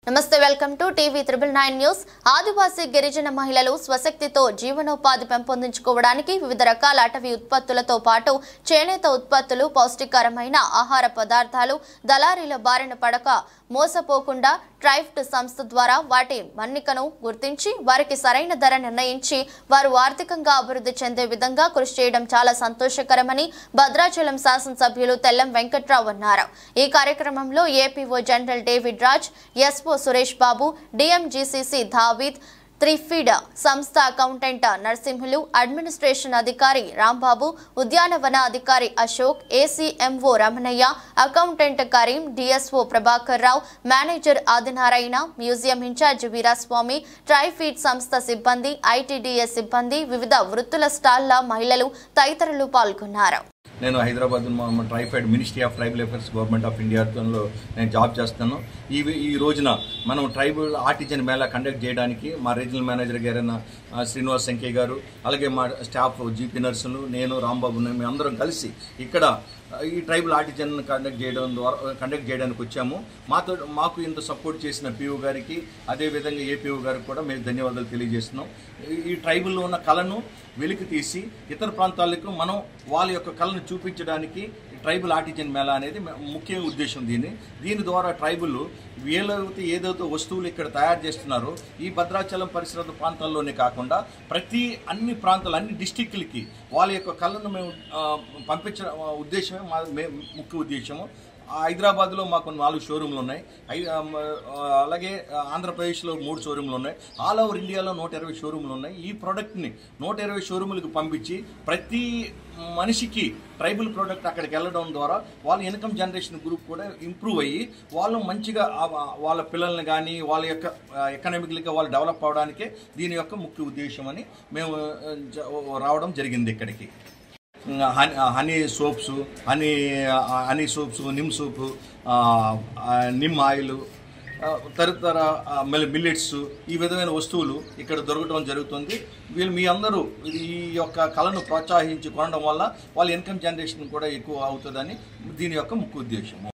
నమస్తే welcome to TV 999 news. ఆదివాసీ గిరిజన మహిళలు స్వశక్తితో జీవనోపాధి పెంపొందించుకోవడానికి వివిధ రకాల అటవీ ఉత్పత్తులతో పాటు చేనేత ఉత్పత్తులు, పౌష్టికరమైన ఆహార పదార్థాలు దళారీల బారిన పడక మోసపోకుండా ట్రైఫ్ట్ సంస్థ ద్వారా వాటి మన్నికను గుర్తించి వారికి సరైన ధర నిర్ణయించి వారు ఆర్థికంగా అభివృద్ధి చెందే విధంగా కృషి చేయడం చాలా సంతోషకరమని భద్రాచలం శాసనసభ్యులు తెల్లం వెంకట్రావు అన్నారు. ఈ కార్యక్రమంలో APO general David Raj, SO Suresh Babu, DMGCC Daveed, TRIFED సంస్థ అకౌంటెంట్ నరసింహులు, అడ్మినిస్ట్రేషన్ అధికారి రాంబాబు, ఉద్యానవన అధికారి Ashok, ACMO Ramanaiah, accountant Karim, DSO Prabhakar Rao, manager Adinarayana, museum incharge Veeraswamy, TRIFED సంస్థ సిబ్బంది, ఐటీడీఎస్ సిబ్బంది, వివిధ వృత్తుల స్టాళ్ల మహిళలు తదితరులు పాల్గొన్నారు. నేను Hyderabad TRIFED ministry of tribal affairs government of ఇండియాలో నేను జాబ్ చేస్తాను. ఈ రోజున మనం ట్రైబల్ ఆర్టిజన్ మేళా కండక్ట్ చేయడానికి మా రీజనల్ మేనేజర్ గారైన శ్రీనివాస్ సంఖ్య గారు, అలాగే మా స్టాఫ్ జీపీ నర్సులు, నేను రాంబాబు, మేము అందరం కలిసి ఇక్కడ ఈ ట్రైబల్ ఆర్టిజన్ కండక్ట్ చేయడానికి వచ్చాము. మాకు ఇంత సపోర్ట్ చేసిన పిఓ గారికి, అదేవిధంగా ఏపీఓ గారికి కూడా మేము ధన్యవాదాలు తెలియజేస్తున్నాం. ఈ ట్రైబల్లో ఉన్న కళను వెలికి తీసి ఇతర ప్రాంతాలకు మనం వాళ్ళ యొక్క కళను చూపించడానికి ట్రైబల్ ఆర్టిజన్ మేళా అనేది ముఖ్య ఉద్దేశం. దీని ద్వారా ట్రైబల్ వీళ్ళైతే ఏదైతే వస్తువులు ఇక్కడ తయారు చేస్తున్నారో ఈ భద్రాచలం పరిసర ప్రాంతాల్లోనే కాకుండా అన్ని ప్రాంతాలు, అన్ని డిస్టిక్లకి వాళ్ళ యొక్క కళను మేము పంపించడం ఉద్దేశమే ముఖ్య ఉద్దేశము. హైదరాబాద్లో మాకు 4 షోరూమ్లు ఉన్నాయి, అలాగే ఆంధ్రప్రదేశ్లో 3 షోరూమ్లు ఉన్నాయి, ఆల్ ఓవర్ ఇండియాలో 120 షోరూమ్లు ఉన్నాయి. ఈ ప్రోడక్ట్ని 120 షోరూములకు పంపించి ప్రతి మనిషికి ట్రైబల్ ప్రోడక్ట్ అక్కడికి వెళ్ళడం ద్వారా వాళ్ళ ఇన్కమ్ జనరేషన్ గ్రూప్ కూడా ఇంప్రూవ్ అయ్యి వాళ్ళు మంచిగా వాళ్ళ పిల్లల్ని కానీ వాళ్ళ యొక్క ఎకనామికల్గా వాళ్ళు డెవలప్ అవడానికే దీని యొక్క ముఖ్య ఉద్దేశం అని మేము రావడం జరిగింది ఇక్కడికి. హనీ సోప్స్, నిమ్ సోపు, నిమ్ ఆయిల్, తదితర మిల్లెట్స్, ఈ విధమైన వస్తువులు ఇక్కడ దొరకడం జరుగుతుంది. మీ అందరూ ఈ యొక్క కళను ప్రోత్సహించి కొనడం వల్ల వాళ్ళ ఇన్కమ్ జనరేషన్ కూడా ఎక్కువ అవుతుందని దీని యొక్క ముఖ్య ఉద్దేశం.